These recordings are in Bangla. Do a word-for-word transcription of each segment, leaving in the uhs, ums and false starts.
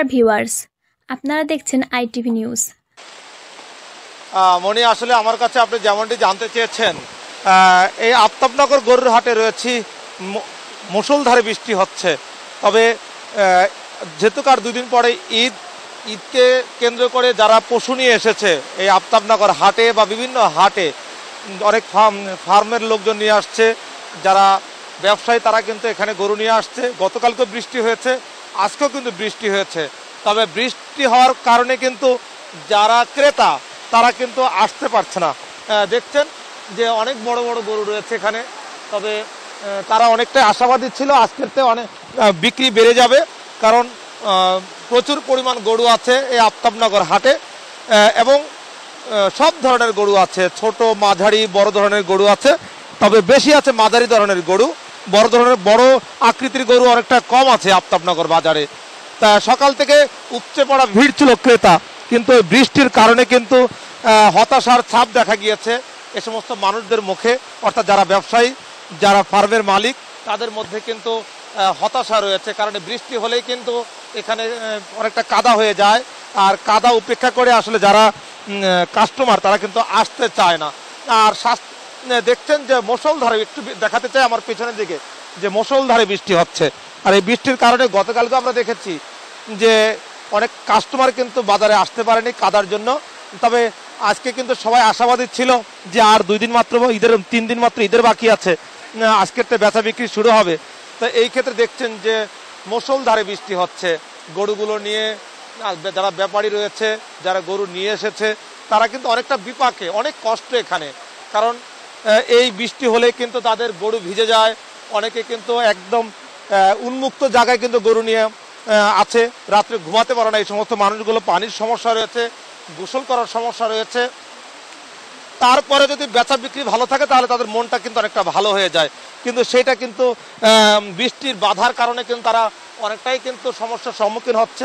নমস্কার ভিউয়ার্স, আপনারা দেখছেন আইটিভি নিউজ। মনি, আসলে আমার কাছে আপনি যেমনটি জানতে চেয়েছেন, এই আফতাবনগর গরুর হাটে রয়েছি। মুষলধারে বৃষ্টি হচ্ছে, তবে যেহেতু কার দুই দিন পরে ঈদ, ঈদকে কেন্দ্র করে যারা পশু নিয়ে এসেছে এই আফতাবনগর হাটে বা বিভিন্ন হাটে, অনেক ফার্ম ফার্মের লোকজন নিয়ে আসছে, যারা ব্যবসায়ী তারা কিন্তু এখানে গরু নিয়ে আসছে। গতকালকে বৃষ্টি হয়েছে, আজকেও কিন্তু বৃষ্টি হয়েছে, তবে বৃষ্টি হওয়ার কারণে কিন্তু যারা ক্রেতা তারা কিন্তু আসতে পারছে না। দেখছেন যে অনেক বড় বড় গরু রয়েছে এখানে, তবে তারা অনেকটাই আশাবাদী ছিল আজকের থেকে অনেক বিক্রি বেড়ে যাবে, কারণ প্রচুর পরিমাণ গরু আছে এই আফতাবনগর হাটে এবং সব ধরনের গরু আছে, ছোট মাঝারি বড় ধরনের গরু আছে, তবে বেশি আছে মাঝারি ধরনের গরু। বড় ধরনের বড় আকৃতির গরু অনেকটা কম আছে আফতাবনগর বাজারে। তা সকাল থেকে উপচে পড়া ভিড় ছিল ক্রেতা, কিন্তু বৃষ্টির কারণে কিন্তু হতাশার ছাপ দেখা গিয়েছে এ সমস্ত মানুষদের মুখে, অর্থাৎ যারা ব্যবসায়ী, যারা ফার্মের মালিক, তাদের মধ্যে কিন্তু হতাশা রয়েছে। কারণ বৃষ্টি হলেই কিন্তু এখানে অনেকটা কাদা হয়ে যায়, আর কাদা উপেক্ষা করে আসলে যারা কাস্টমার তারা কিন্তু আসতে চায় না। আর দেখছেন যে মুষলধারে, একটু দেখাতে চাই আমার পিছনের দিকে, যে মুষলধারে বৃষ্টি হচ্ছে। আর এই বৃষ্টির কারণে গতকালকে আমরা দেখেছি যে অনেক কাস্টমার কিন্তু বাজারে আসতে পারেনি কাদার জন্য, তবে আজকে কিন্তু সবাই আশাবাদী ছিল যে আর দুই দিন মাত্র ঈদের, তিন দিন মাত্র ঈদের বাকি আছে, আজকের তো বেচা বিক্রি শুরু হবে। তো এই ক্ষেত্রে দেখছেন যে মুষলধারে বৃষ্টি হচ্ছে। গরুগুলো নিয়ে যারা ব্যাপারী রয়েছে, যারা গরু নিয়ে এসেছে, তারা কিন্তু অনেকটা বিপাকে, অনেক কষ্ট এখানে, কারণ এই বৃষ্টি হলে কিন্তু তাদের গরু ভিজে যায়। অনেকে কিন্তু একদম উন্মুক্ত জায়গায় কিন্তু গরু নিয়ে আছে, রাত্রে ঘুমাতে পারে না। এই সমস্ত মানুষগুলো পানির সমস্যা রয়েছে, গোসল করার সমস্যা রয়েছে। তারপরে যদি বেচা বিক্রি ভালো থাকে তাহলে তাদের মনটা কিন্তু অনেকটা ভালো হয়ে যায়, কিন্তু সেটা কিন্তু বৃষ্টির বাধার কারণে কিন্তু তারা অনেকটাই কিন্তু সমস্যার সম্মুখীন হচ্ছে,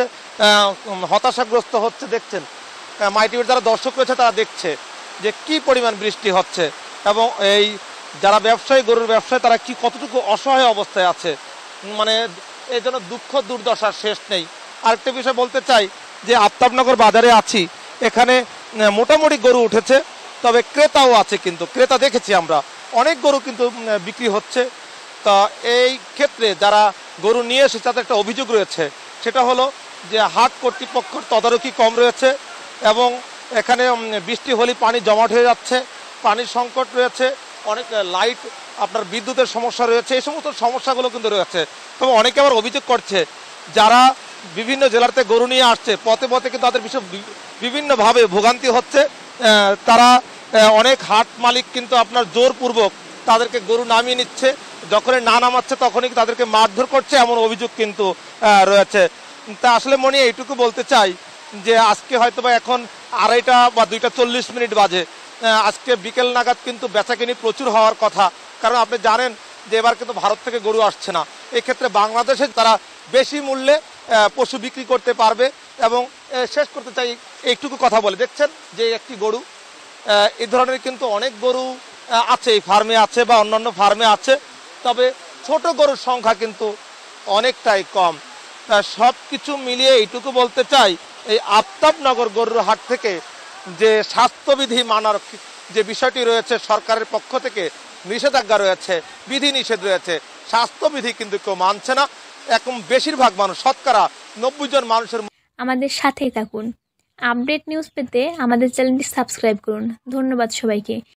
হতাশাগ্রস্ত হচ্ছে। দেখছেন মাই টিভির যারা দর্শক রয়েছে তারা দেখছে যে কি পরিমাণ বৃষ্টি হচ্ছে, এবং এই যারা ব্যবসায়ী, গরুর ব্যবসায়ী, তারা কি কতটুকু অসহায় অবস্থায় আছে, মানে এই জন্য দুঃখ দুর্দশার শেষ নেই। আরেকটা বিষয় বলতে চাই যে আফতাবনগর বাজারে আছি, এখানে মোটামুটি গরু উঠেছে, তবে ক্রেতাও আছে, কিন্তু ক্রেতা দেখেছি আমরা অনেক গরু কিন্তু বিক্রি হচ্ছে। তা এই ক্ষেত্রে যারা গরু নিয়ে এসে তাদের একটা অভিযোগ রয়েছে, সেটা হলো যে হাট কর্তৃপক্ষের তদারকি কম রয়েছে, এবং এখানে বৃষ্টি হলে পানি জমাট হয়ে যাচ্ছে, পানির সংকট রয়েছে, অনেক লাইট, আপনার বিদ্যুতের সমস্যা রয়েছে, এই সমস্ত সমস্যাগুলো কিন্তু রয়েছে। তবে অনেকে আবার অভিযোগ করছে যারা বিভিন্ন জেলাতে গরু নিয়ে আসছে, পথে পথে কিন্তু তাদের বিষয় বিভিন্নভাবে ভোগান্তি হচ্ছে। তারা অনেক হাট মালিক কিন্তু আপনার জোরপূর্বক তাদেরকে গরু নামিয়ে নিচ্ছে, যখনই না নামাচ্ছে তখনই তাদেরকে মারধর করছে, এমন অভিযোগ কিন্তু রয়েছে। তা আসলে মনে এইটুকু বলতে চাই যে আজকে হয়তো বা এখন আড়াইটা বা দুইটা চল্লিশ মিনিট বাজে, আজকে বিকেল নাগাদ কিন্তু বেচাকেনি প্রচুর হওয়ার কথা, কারণ আপনি জানেন যে এবার কিন্তু ভারত থেকে গরু আসছে না। এক্ষেত্রে বাংলাদেশে তারা বেশি মূল্যে পশু বিক্রি করতে পারবে। এবং শেষ করতে চাই এইটুকু কথা বলে, দেখছেন যে একটি গরু, এই ধরনের কিন্তু অনেক গরু আছে এই ফার্মে আছে বা অন্যান্য ফার্মে আছে, তবে ছোট গরুর সংখ্যা কিন্তু অনেকটাই কম। সব কিছু মিলিয়ে এইটুকু বলতে চাই, এই আফতাবনগর গরুর হাট থেকে যে স্বাস্থ্যবিধি মানার যে বিষয়টি রয়েছে, সরকারের পক্ষ থেকে নিষেধাজ্ঞা রয়েছে, বিধি নিষেধ রয়েছে, স্বাস্থ্যবিধি কিন্তু কেউ মানছে না। এখন বেশিরভাগ মানুষ, শতকরা নব্বই জন মানুষের। আমাদের সাথেই থাকুন, আপডেট নিউজ পেতে আমাদের চ্যানেলটি সাবস্ক্রাইব করুন। ধন্যবাদ সবাইকে।